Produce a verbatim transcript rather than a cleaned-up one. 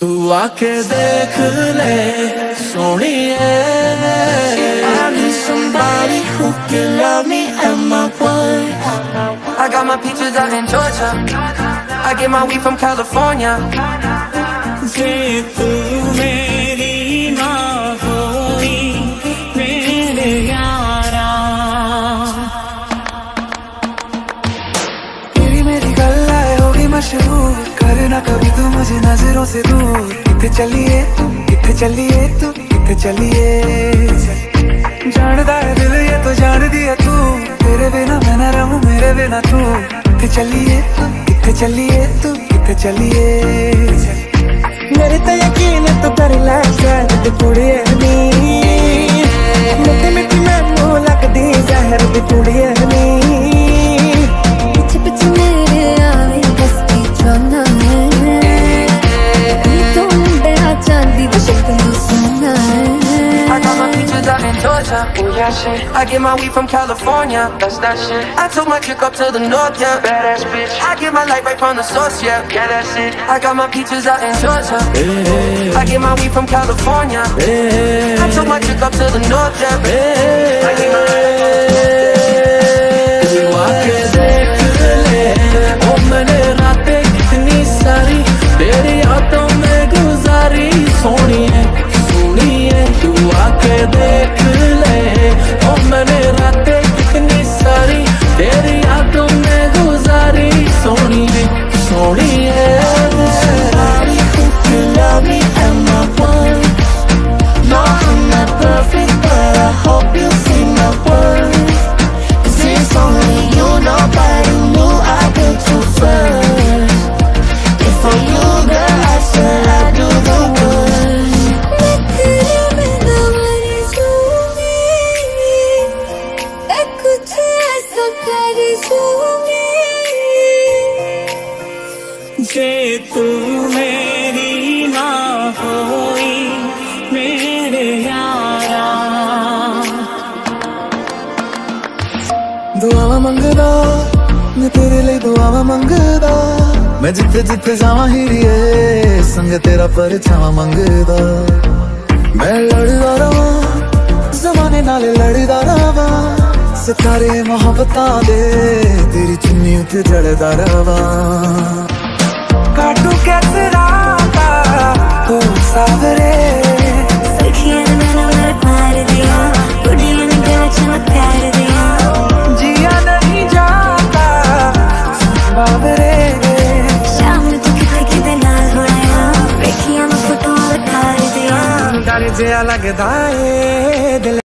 तू आके देख ले सोनिए, I need somebody who can love me at my worst. I got my peaches out in Georgia, I get my weed from California. जे तू मेरी ना होई मेरे यारा, तेरी मेरी गल्लाएं होगी मशहूर, करना कभी तू मुझे नजरों से दूर। किथे चलिए तू, किथे चलिए तू, किथे चलिए, जानदा है दिल ये तो जान दिया तू, तेरे बिना मैं ना रहूं मेरे बिना तू। किथे चलिए तू, किथे चलिए तू, किथे चलिए, मेरे तो यकीन है तू कर लै शायद ते कुड़िए नी, मिट्टी मिट्टी मैनू लगदी जहर दी कुड़िए नी। पिछ पिछ मेरे आवे बस की जाना है, ये तो मुंडे आ चांदी दी शक्ल सोना है। I got my peaches out in Georgia, oh yeah shit. I get my weed from California, that's that shit. I took my chick up to the north, yeah, badass bitch. I get my light right from the source, yeah, yeah that's it. I got my peaches out in Georgia, hey. I get my weed from California, hey. I took my chick up to the north, yeah, hey. I get my तू आके देख ले ओ मैंने रातें कितनी सारी तेरी यादों में गुजारी सोनिए सोनिए। तू आके देख ले ओ मैंने रातें कितनी सारी तेरी यादों में गुजारी सोनिए सोनिए। Somebody who can love me at my worst. No, I'm not perfect, but I hope you see my worth. 'Cause it's only you, nobody knew I put you first. If for you, girl, I swear I'd do the worst. मैं तेरे बिना मर जाऊंगी, मैं कुछ ऐसा कर जाऊंगी, जे तू मेरी ना होई मेरे यारा। दुआवा मंगदा मैं तेरे लिए दुआवा मंगदा, मैं जिथे जिथे जावां हीरिए संग तेरा परछावां मंगदा। मैं लड़दा रवां ज़माने नाल लड़दा रवां, सितारे मोहब्बतां दे तेरी चुन्नी उत्ते जड़दा रवां। काटू कैसे राता हो सावरे, सखियां ने मैनू लड़ दिया, बुढ़िया ने गला च प्यार दिया। जिया नहीं जाता बाबरे, शाम तू किते किते नाल होया, वेखिया मैं फोटो उतार दिया। डर जिया लगदा ए दिल